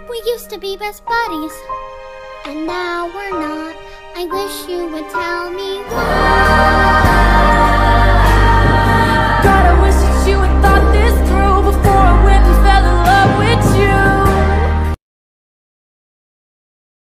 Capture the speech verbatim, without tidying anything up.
We used to be best buddies, and now we're not. I wish you would tell me why.